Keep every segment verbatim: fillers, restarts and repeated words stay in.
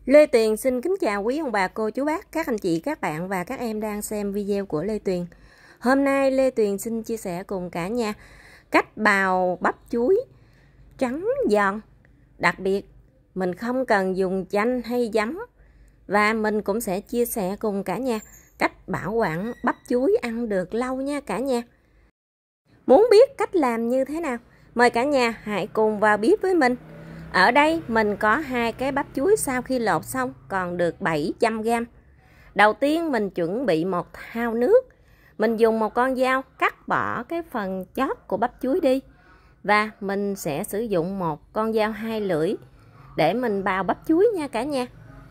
Lê Tuyền xin kính chào quý ông bà, cô, chú bác, các anh chị, các bạn và các em đang xem video của Lê Tuyền. Hôm nay Lê Tuyền xin chia sẻ cùng cả nhà cách bào bắp chuối trắng giòn. Đặc biệt, mình không cần dùng chanh hay giấm. Và mình cũng sẽ chia sẻ cùng cả nhà cách bảo quản bắp chuối ăn được lâu nha cả nhà. Muốn biết cách làm như thế nào? Mời cả nhà hãy cùng vào bếp với mình. Ở đây mình có hai cái bắp chuối sau khi lột xong còn được bảy trăm gam. Đầu tiên mình chuẩn bị một thau nước. Mình dùng một con dao cắt bỏ cái phần chót của bắp chuối đi. Và mình sẽ sử dụng một con dao hai lưỡi để mình bào bắp chuối nha cả nhà.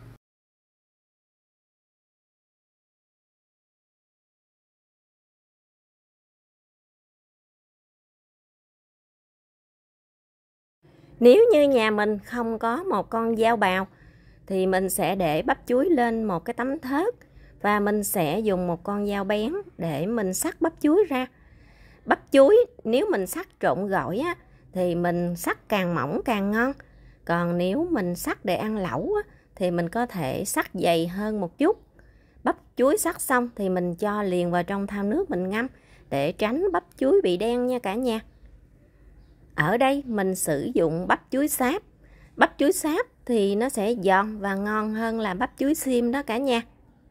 Nếu như nhà mình không có một con dao bào thì mình sẽ để bắp chuối lên một cái tấm thớt và mình sẽ dùng một con dao bén để mình xắt bắp chuối ra. Bắp chuối nếu mình xắt trộn gỏi á, thì mình xắt càng mỏng càng ngon. Còn nếu mình xắt để ăn lẩu á, thì mình có thể xắt dày hơn một chút. Bắp chuối xắt xong thì mình cho liền vào trong thau nước mình ngâm để tránh bắp chuối bị đen nha cả nhà. Ở đây mình sử dụng bắp chuối sáp. Bắp chuối sáp thì nó sẽ giòn và ngon hơn là bắp chuối xiêm đó cả nhà.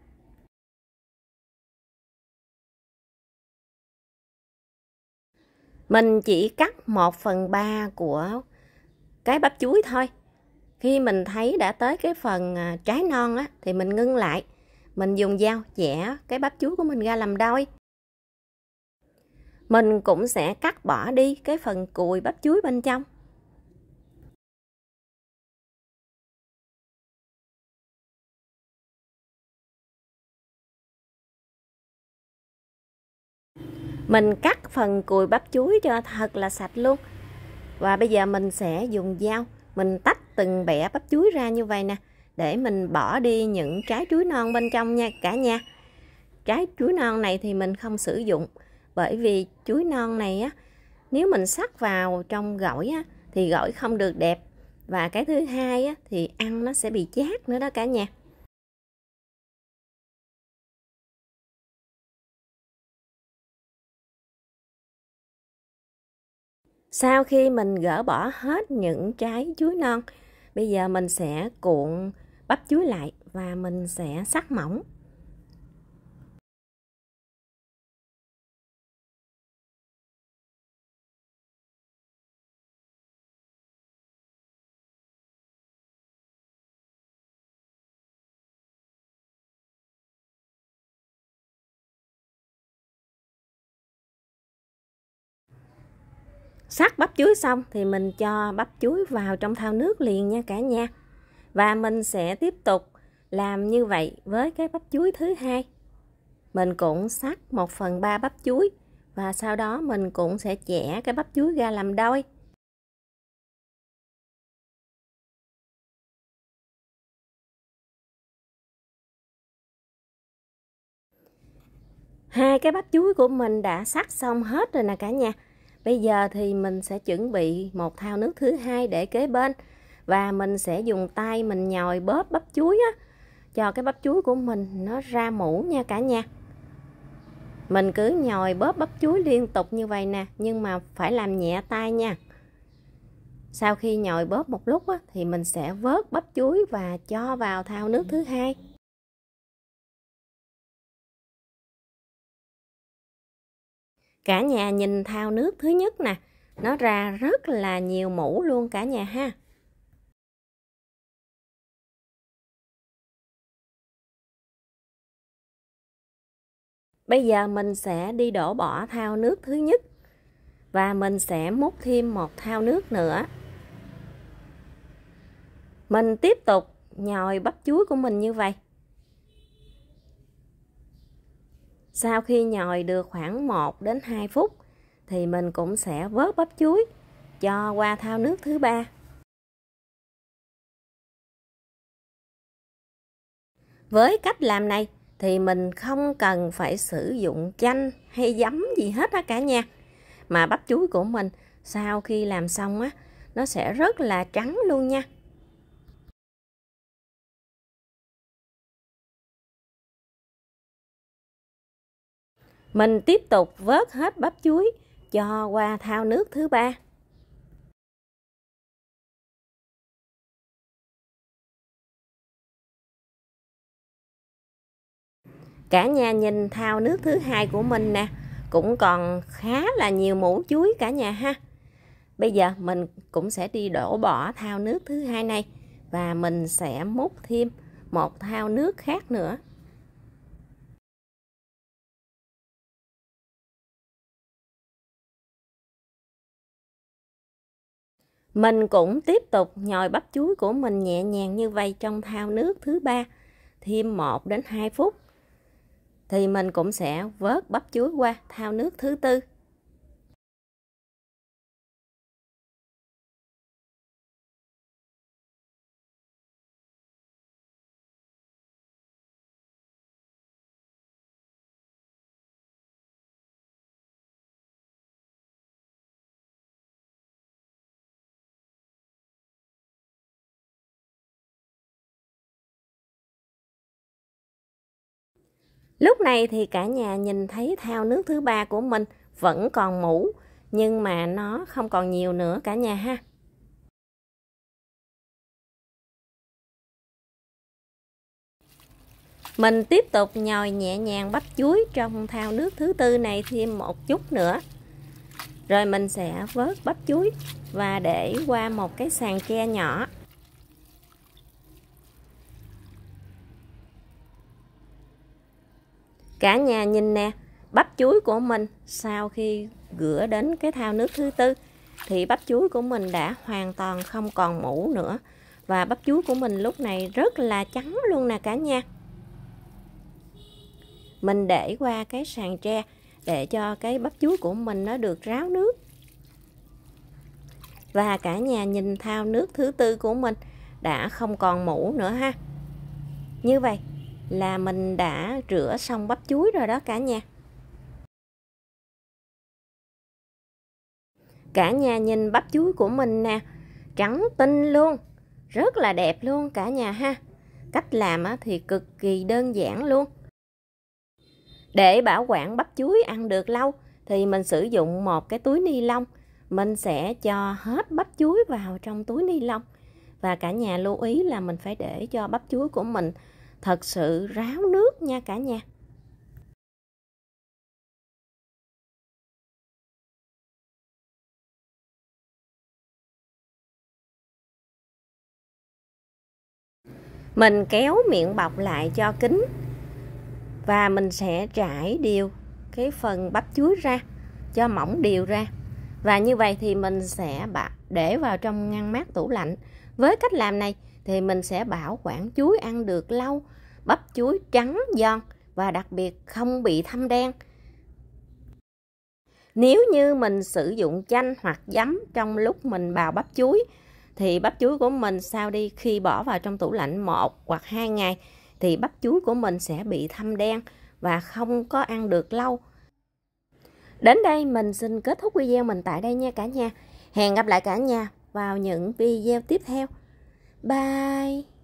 Mình chỉ cắt một phần ba của cái bắp chuối thôi. Khi mình thấy đã tới cái phần trái non á, thì mình ngưng lại. Mình dùng dao chẻ cái bắp chuối của mình ra làm đôi. Mình cũng sẽ cắt bỏ đi cái phần cùi bắp chuối bên trong. Mình cắt phần cùi bắp chuối cho thật là sạch luôn. Và bây giờ mình sẽ dùng dao, mình tách từng bẹ bắp chuối ra như vậy nè, để mình bỏ đi những trái chuối non bên trong nha cả nhà. Trái chuối non này thì mình không sử dụng, bởi vì chuối non này á, nếu mình sắc vào trong gỏi á, thì gỏi không được đẹp. Và cái thứ hai á, thì ăn nó sẽ bị chát nữa đó cả nhà. Sau khi mình gỡ bỏ hết những trái chuối non, bây giờ mình sẽ cuộn bắp chuối lại và mình sẽ sắc mỏng. Sắc bắp chuối xong thì mình cho bắp chuối vào trong thau nước liền nha cả nhà. Và mình sẽ tiếp tục làm như vậy với cái bắp chuối thứ hai. Mình cũng sắc một phần ba bắp chuối và sau đó mình cũng sẽ chẻ cái bắp chuối ra làm đôi. Hai cái bắp chuối của mình đã sắc xong hết rồi nè cả nhà. Bây giờ thì mình sẽ chuẩn bị một thau nước thứ hai để kế bên. Và mình sẽ dùng tay mình nhồi bóp bắp chuối á, cho cái bắp chuối của mình nó ra mũ nha cả nhà. Mình cứ nhồi bóp bắp chuối liên tục như vậy nè, nhưng mà phải làm nhẹ tay nha. Sau khi nhồi bóp một lúc á, thì mình sẽ vớt bắp chuối và cho vào thau nước thứ hai. Cả nhà nhìn thau nước thứ nhất nè, nó ra rất là nhiều mũ luôn cả nhà ha. Bây giờ mình sẽ đi đổ bỏ thau nước thứ nhất và mình sẽ múc thêm một thau nước nữa. Mình tiếp tục nhồi bắp chuối của mình như vậy. Sau khi nhồi được khoảng một đến hai phút thì mình cũng sẽ vớt bắp chuối cho qua thau nước thứ ba. Với cách làm này thì mình không cần phải sử dụng chanh hay giấm gì hết á cả nhà. Mà bắp chuối của mình sau khi làm xong á, nó sẽ rất là trắng luôn nha. Mình tiếp tục vớt hết bắp chuối cho qua thao nước thứ ba. Cả nhà nhìn thao nước thứ hai của mình nè, cũng còn khá là nhiều mủ chuối cả nhà ha. Bây giờ mình cũng sẽ đi đổ bỏ thao nước thứ hai này và mình sẽ múc thêm một thao nước khác nữa. Mình cũng tiếp tục nhồi bắp chuối của mình nhẹ nhàng như vậy trong thao nước thứ ba, thêm một đến hai phút. Thì mình cũng sẽ vớt bắp chuối qua thao nước thứ tư. Lúc này thì cả nhà nhìn thấy thao nước thứ ba của mình vẫn còn mủ, nhưng mà nó không còn nhiều nữa cả nhà ha. Mình tiếp tục nhồi nhẹ nhàng bắp chuối trong thao nước thứ tư này thêm một chút nữa. Rồi mình sẽ vớt bắp chuối và để qua một cái sàn tre nhỏ. Cả nhà nhìn nè, bắp chuối của mình sau khi rửa đến cái thao nước thứ tư thì bắp chuối của mình đã hoàn toàn không còn mủ nữa. Và bắp chuối của mình lúc này rất là trắng luôn nè cả nhà. Mình để qua cái sàn tre để cho cái bắp chuối của mình nó được ráo nước. Và cả nhà nhìn thao nước thứ tư của mình đã không còn mủ nữa ha. Như vậy là mình đã rửa xong bắp chuối rồi đó cả nhà. Cả nhà nhìn bắp chuối của mình nè, trắng tinh luôn, rất là đẹp luôn cả nhà ha. Cách làm thì cực kỳ đơn giản luôn. Để bảo quản bắp chuối ăn được lâu thì mình sử dụng một cái túi ni lông. Mình sẽ cho hết bắp chuối vào trong túi ni lông. Và cả nhà lưu ý là mình phải để cho bắp chuối của mình thật sự ráo nước nha cả nhà. Mình kéo miệng bọc lại cho kín. Và mình sẽ trải đều cái phần bắp chuối ra, cho mỏng đều ra. Và như vậy thì mình sẽ để vào trong ngăn mát tủ lạnh. Với cách làm này thì mình sẽ bảo quản chuối ăn được lâu, bắp chuối trắng giòn và đặc biệt không bị thâm đen. Nếu như mình sử dụng chanh hoặc giấm trong lúc mình bào bắp chuối thì bắp chuối của mình sau đi khi bỏ vào trong tủ lạnh một hoặc hai ngày thì bắp chuối của mình sẽ bị thâm đen và không có ăn được lâu. Đến đây mình xin kết thúc video mình tại đây nha cả nhà. Hẹn gặp lại cả nhà vào những video tiếp theo. Bye!